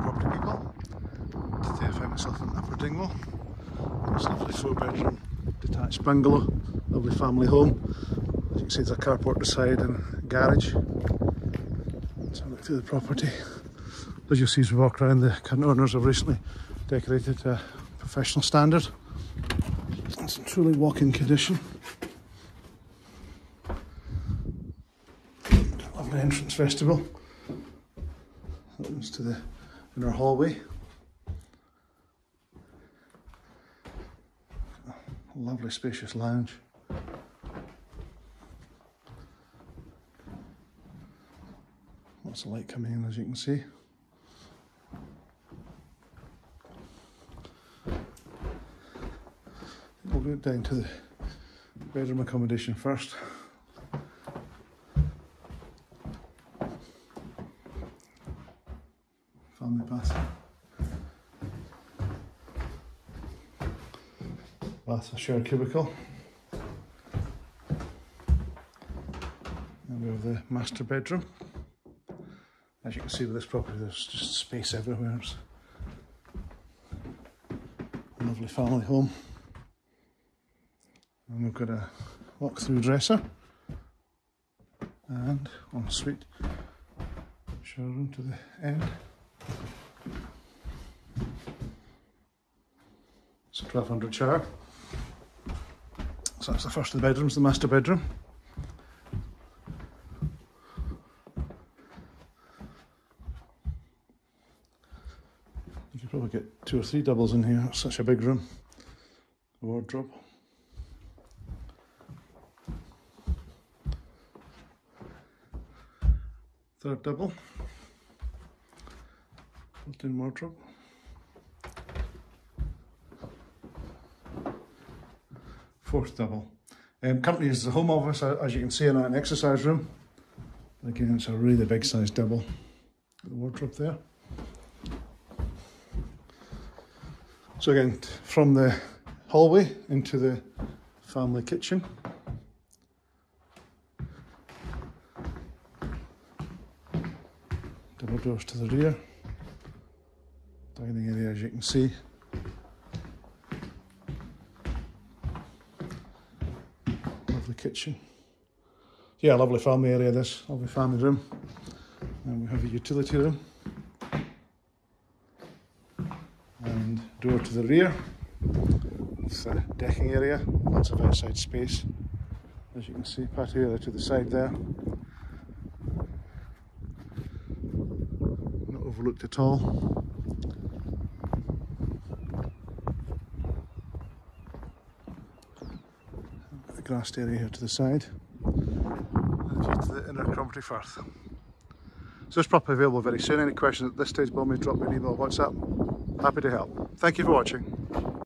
property people. Today I find myself in Upper Dingwall. It's a lovely 4-bedroom detached bungalow, lovely family home. As you can see, there's a carport to the side and a garage. Let's have a look through the property. As you'll see as we walk around, the current owners have recently decorated to a professional standard. It's in truly walk-in condition. Lovely entrance vestibule. Opens to the inner hallway. A lovely spacious lounge. Lots of light coming in, as you can see. We'll go down to the bedroom accommodation first. Family bath. Bath with shared cubicle. And we have the master bedroom. As you can see with this property, there's just space everywhere. It's a lovely family home. And we've got a walk-through dresser and ensuite shower room to the end. It's a 1200 shower. So that's the first of the bedrooms, the master bedroom. You could probably get 2 or 3 doubles in here. It's such a big room. A wardrobe. Third double. Built-in wardrobe. Fourth double. Currently is the home office, as you can see, in an exercise room. Again, it's a really big size double. The wardrobe there. So again, from the hallway into the family kitchen. Double doors to the rear. Dining area, as you can see. Lovely kitchen. Yeah, lovely family area this, lovely family room. And we have a utility room. And door to the rear. It's a decking area, lots of outside space. As you can see, patio area to the side there. Not overlooked at all. The grassed area here to the side. And view to the inner Cromarty Firth. So it's properly available very soon. Any questions at this stage, by all means drop me an email or WhatsApp. Happy to help. Thank you for watching.